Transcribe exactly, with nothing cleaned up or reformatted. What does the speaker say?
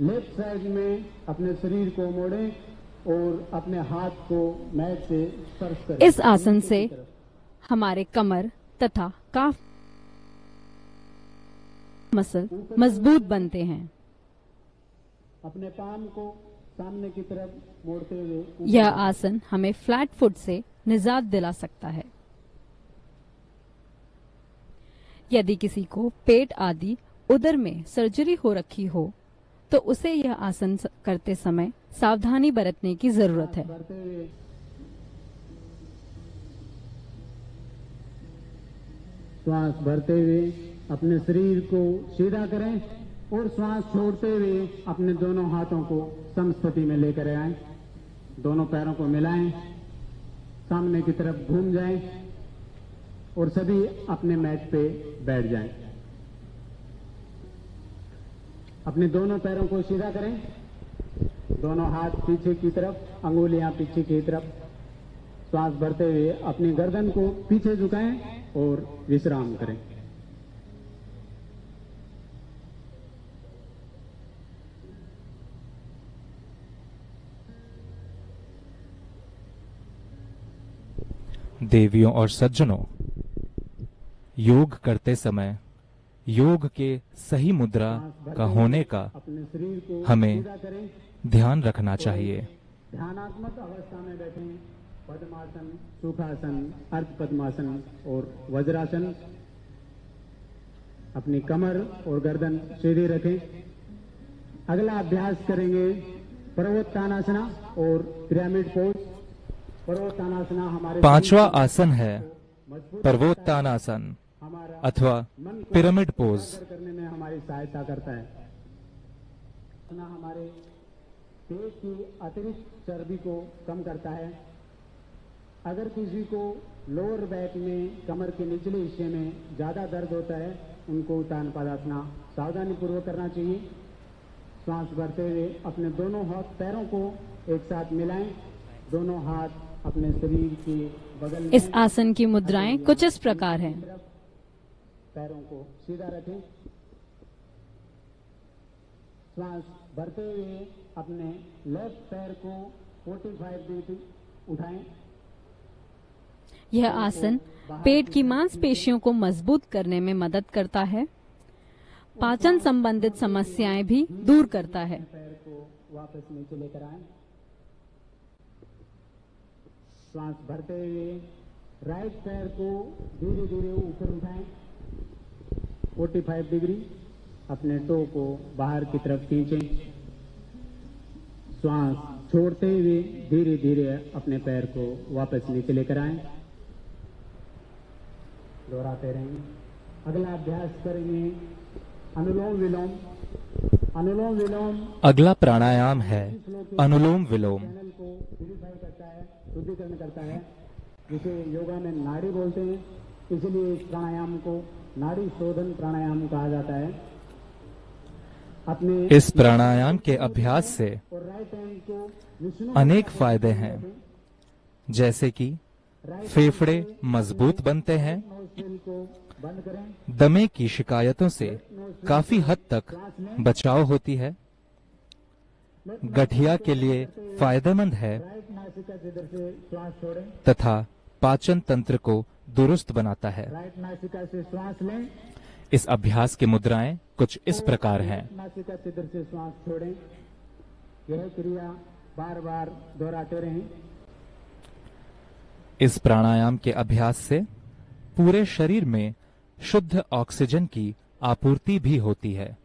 Left side में अपने शरीर को मोड़ें और अपने हाथ को मैट से स्पर्श करें। इस आसन से हमारे कमर तथा काफ मसल मजबूत बनते हैं। अपने पाम को सामने की तरफ मोड़ते हुए यह आसन हमें फ्लैट फुट से निजात दिला सकता है। यदि किसी को पेट आदि उदर में सर्जरी हो रखी हो तो उसे यह आसन करते समय सावधानी बरतने की जरूरत है। श्वास भरते हुए अपने शरीर को सीधा करें और श्वास छोड़ते हुए अपने दोनों हाथों को समस्थिति में लेकर आएं। दोनों पैरों को मिलाएं, सामने की तरफ घूम जाएं और सभी अपने मैट पे बैठ जाएं। अपने दोनों पैरों को सीधा करें, दोनों हाथ पीछे की तरफ, अंगुलियां पीछे की तरफ। श्वास भरते हुए अपनी गर्दन को पीछे झुकाएं और विश्राम करें। देवियों और सज्जनों, योग करते समय योग के सही मुद्रा का होने का हमें ध्यान रखना चाहिए। ध्यानात्मक अवस्था में बैठें। पद्मासन, सुखासन, अर्ध पद्मासन और वज्रासन। अपनी कमर और गर्दन सीधी रखें। अगला अभ्यास करेंगे पर्वतानासना और पिरामिड पोज। पर्वतानासना हमारे पांचवा आसन है पर्वतानासन अथवा पिरामिड पोज। करने में हमारी सहायता करता है। हमारे पेट की अतिरिक्त चर्बी को कम करता है। अगर किसी को लोअर बैक में कमर के निचले हिस्से में ज्यादा दर्द होता है, उनको उत्तान पादासना सावधानी पूर्वक करना चाहिए। श्वास भरते हुए अपने दोनों हाथ पैरों को एक साथ मिलाएं। दोनों हाथ अपने शरीर के बगल में। इस आसन की मुद्राएं कुछ इस प्रकार हैं। पैरों को सीधा रखें। श्वास भरते हुए अपने लेफ्ट पैर को पैंतालीस डिग्री उठाएं। यह आसन पेट की मांसपेशियों को मजबूत करने में मदद करता है। पाचन संबंधित समस्याएं भी दूर करता है। पैर को वापस नीचे लेकर आएं। श्वास भरते हुए राइट पैर को धीरे धीरे ऊपर उठाएं। पैंतालीस डिग्री। अपने टो को बाहर की तरफ खींचें। श्वास छोड़ते हुए धीरे धीरे अपने पैर को वापस नीचे लेकर आएं। दोहराते रहेंगे। अगला अभ्यास करेंगे अनुलोम विलोम। अनुलोम विलोम अगला प्राणायाम है अनुलोम विलोम। चैनल को प्यूरिफाई करता है, शुद्धिकरण करता है, जिसे योगा में नाड़ी बोलते हैं। इसलिए इस प्राणायाम को नाड़ी शोधन प्राणायाम कहा जाता है। अपने इस प्राणायाम के अभ्यास से और राइट हैंड को विष्णु अनेक फायदे हैं, जैसे कि फेफड़े मजबूत बनते हैं, नोस्ट्रिल को बंद करें। दमे की शिकायतों से काफी हद तक बचाव होती है, गठिया के लिए फायदेमंद है राइट नासिका छिद्र से श्वास छोड़ें। तथा पाचन तंत्र को दुरुस्त बनाता है। राइट नासिका से श्वास लें। इस अभ्यास की मुद्राएं कुछ इस प्रकार हैं। नासिका छिद्र से श्वास छोड़ें। यह क्रिया बार बार दोहराते रहें। इस प्राणायाम के अभ्यास से पूरे शरीर में शुद्ध ऑक्सीजन की आपूर्ति भी होती है।